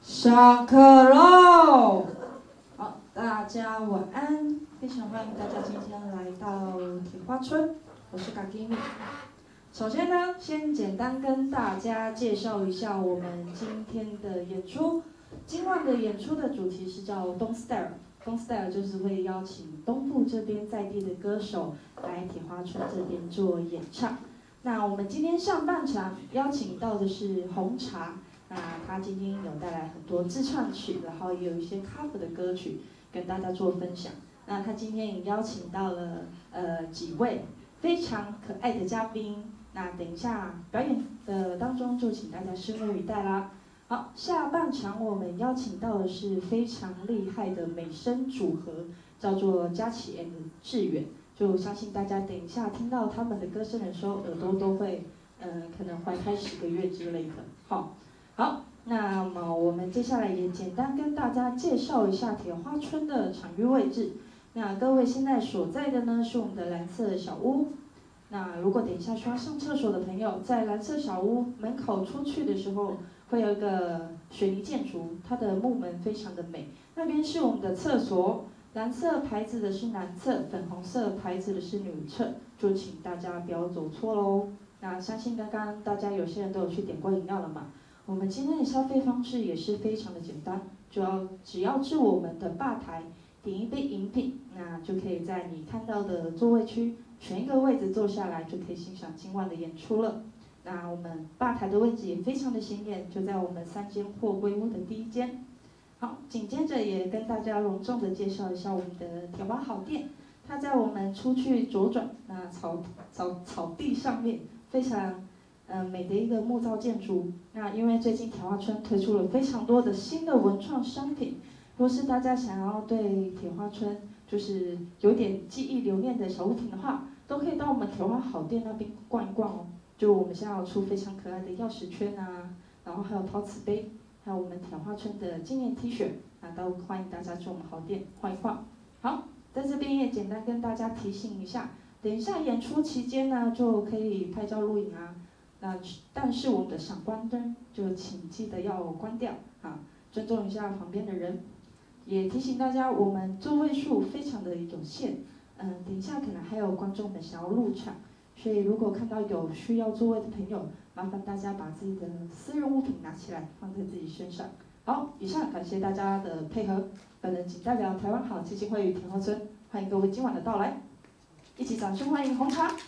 上课喽！好，大家晚安，非常欢迎大家今天来到铁花村，我是嘎吉米。首先呢，先简单跟大家介绍一下我们今天的演出。今晚的演出的主题是叫东 style，东 style 就是会邀请东部这边在地的歌手来铁花村这边做演唱。那我们今天上半场邀请到的是红茶。那他今天有带来很多自创曲，然后也有一些 cover 的歌曲跟大家做分享。那他今天也邀请到了几位非常可爱的嘉宾。那等一下表演的当中就请大家拭目以待啦。好，下半场我们邀请到的是非常厉害的美声组合，叫做佳琪 and 志远。就相信大家等一下听到他们的歌声的时候，耳朵都会可能怀胎10个月之类的。好，那么我们接下来也简单跟大家介绍一下铁花村的场域位置。那各位现在所在的呢是我们的蓝色小屋。那如果等一下需要上厕所的朋友，在蓝色小屋门口出去的时候，会有一个水泥建筑，它的木门非常的美。那边是我们的厕所，蓝色牌子的是男厕，粉红色牌子的是女厕，就请大家不要走错喽。那相信刚刚大家有些人都有去点过饮料了嘛？我们今天的消费方式也是非常的简单，只要至我们的吧台点一杯饮品，那就可以在你看到的座位区选一个位置坐下来，就可以欣赏今晚的演出了。那我们吧台的位置也非常的显眼，就在我们3间货柜屋的第1间。好，紧接着也跟大家隆重的介绍一下我们的铁花好店，它在我们出去左转那草地上面，非常美的一个木造建筑。那因为最近铁花村推出了非常多的新的文创商品，若是大家想要对铁花村就是有点记忆留念的小物品的话，都可以到我们铁花好店那边逛一逛哦。就我们现在有出非常可爱的钥匙圈啊，然后还有陶瓷杯，还有我们铁花村的纪念 T 恤，那都欢迎大家去我们好店逛一逛。好，在这边也简单跟大家提醒一下，等一下演出期间呢，就可以拍照录影啊。但是我们的闪光灯就请记得要关掉啊，尊重一下旁边的人。也提醒大家，我们座位数非常的有限，等一下可能还有观众们想要入场，所以如果看到有需要座位的朋友，麻烦大家把自己的私人物品拿起来放在自己身上。好，以上感谢大家的配合，本人仅代表台湾好基金会与铁花村，欢迎各位今晚的到来，一起掌声欢迎红茶。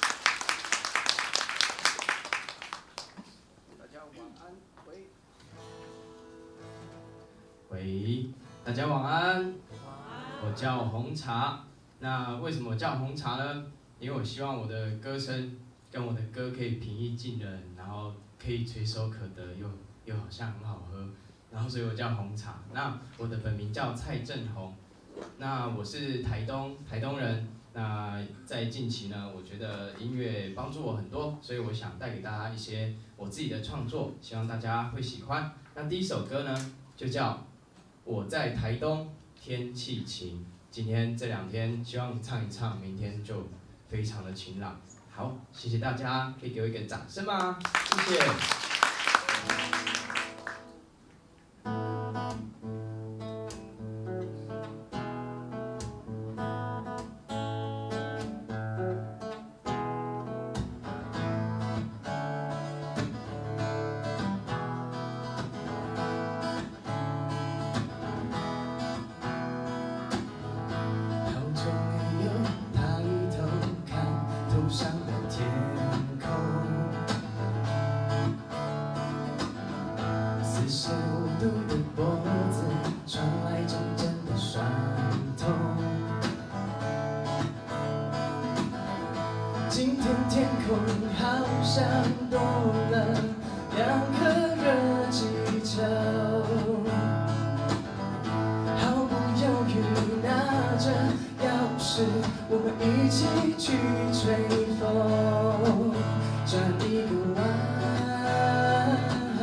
喂，大家晚安。我叫红茶。那为什么我叫红茶呢？因为我希望我的歌声跟我的歌可以平易近人，然后可以垂手可得，又好像很好喝，然后所以我叫红茶。那我的本名叫蔡正宏。那我是台东人。那在近期呢，我觉得音乐帮助我很多，所以我想带给大家一些我自己的创作，希望大家会喜欢。那第一首歌呢，就叫我在台东，天气晴。今天这2天，希望唱一唱，明天就非常的晴朗。好，谢谢大家，可以给我一个掌声吗？谢谢。 今天天空好像多了2颗热气球，毫不犹豫拿着钥匙，我们一起去吹风，转一个弯，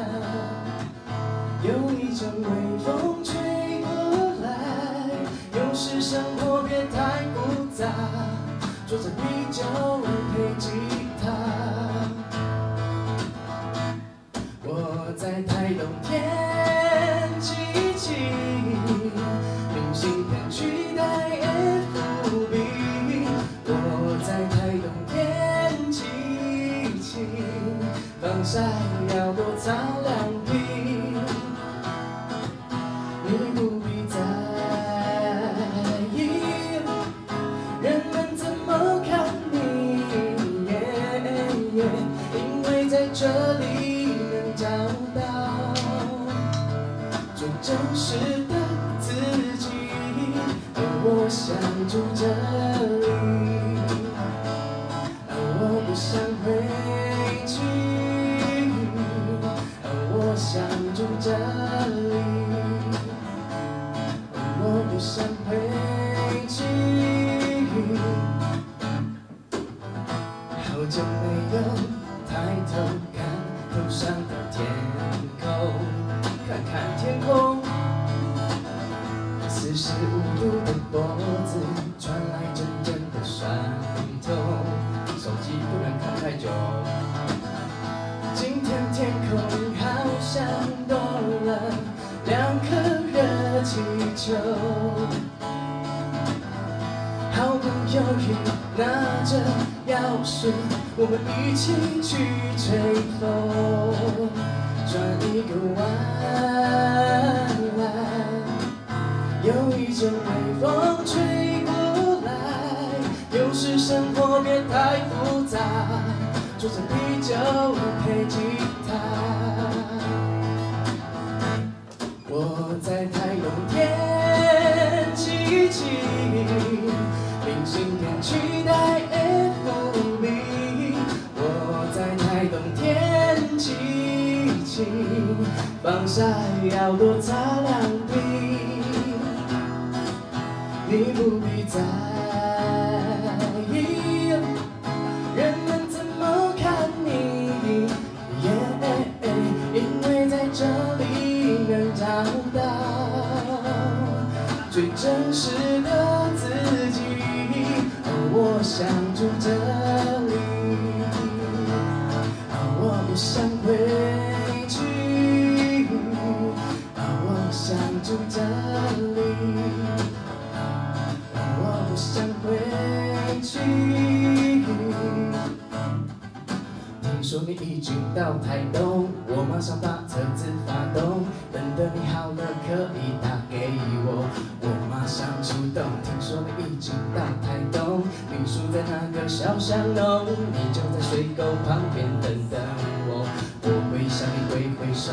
有一阵微风吹过来，有时生活别太复杂，做着啤酒配吉他，我在台东天取代 FB， 我在台东天气晴，防晒要多擦2瓶，你不必在意人们怎么看你，因为在这里能找到最真实的自己，而我想住这里，而我不想回去，而我想住这里，而我不想回去。好久没有抬头看头上的天空，看看天空，45度的脖子传来阵阵的酸痛，手机不能看太久。今天天空好像多了2颗热气球，毫不犹豫拿着钥匙，我们一起去吹风，转一个弯来，有一阵微风吹过来。有时生活别太复杂，煮着啤酒配吉他。我在台东天气晴，明信片取代 FB， 我在台东天气晴，防晒要多擦2瓶，你不必在意人们怎么看你，因为在这里能找到最真实的自己，而我想住这里，而我不想回去，而我想住这里，而我不想回去。听说你已经到台东，我马上把车子发动，等你好了可以打给我，我马上出动。听说你已经到台东，民宿在那个小巷弄，你就在水沟旁边等我，我会向你挥手。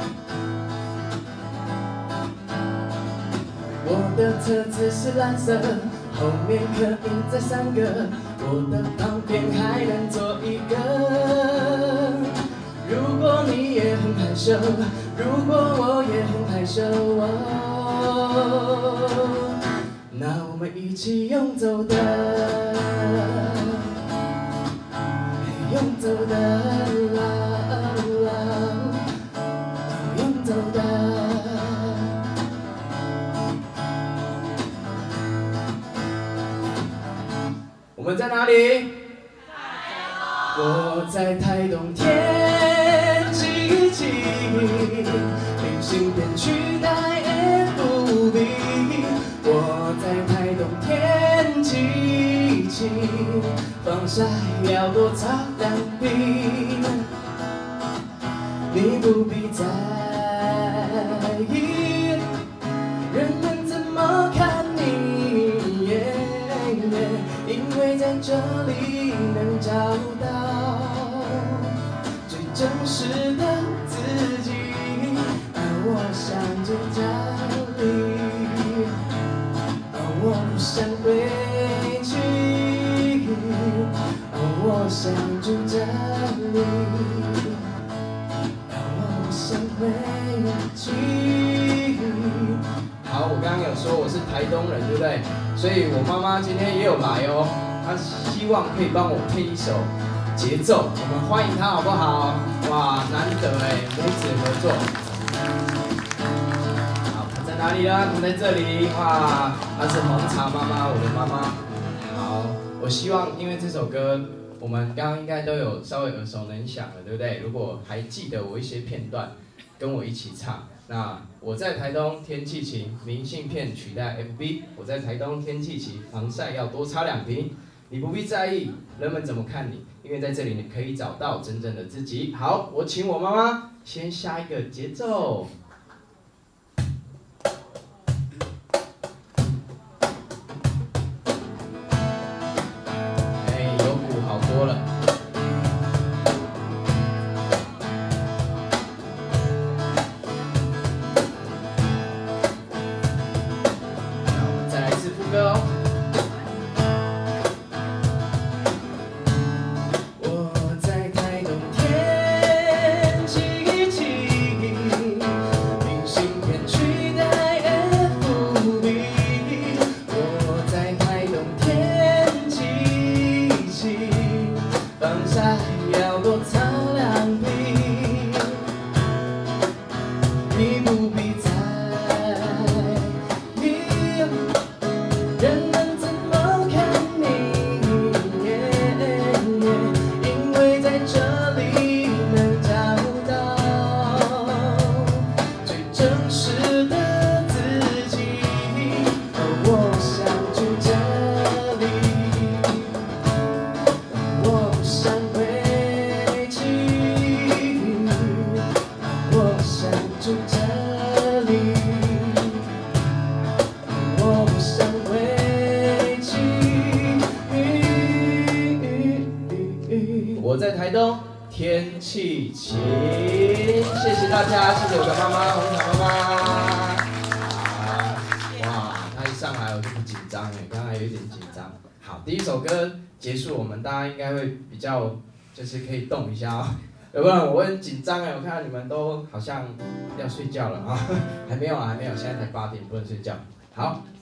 我的车子是蓝色，后面可以载3个，我的旁边还能坐1个。如果你也很害羞，如果我也很害羞，那我们一起用走的，用走的用走的。我们在哪里？我在台东天气晴，明信片取代 FB， 我在台东天气晴，防晒要多擦2瓶，你不必在意人们怎么看你，因为在这里能找到最真实的自己，而我想住这里，而我不想回去，而我想住这里，而我不想回去。 好，我刚刚有说我是台东人，对不对？所以我妈妈今天也有来哦，她希望可以帮我配一首节奏，我们欢迎她好不好？哇，难得哎，母子合作。好，她在哪里呢？她在这里。哇，她是红茶妈妈，我的妈妈。好，我希望因为这首歌，我们刚刚应该都有稍微耳熟能详了，对不对？如果还记得我一些片段， 跟我一起唱。那我在台东天气晴，明信片取代 FB。我在台东天气晴，防晒要多擦2瓶。你不必在意人们怎么看你，因为在这里你可以找到真正的自己。好，我请我妈妈先下一个节奏。哎，有鼓好多了。我在台东，天气晴。谢谢大家，谢谢我的妈妈，红茶妈妈。哇，她一上来我就不紧张哎，刚才有一点紧张。好，第一首歌结束，我们大家应该会比较就是可以动一下哦，要不然我会很紧张哎。我看到你们都好像要睡觉了啊，还没有啊，还没有，现在才8点，不能睡觉。好。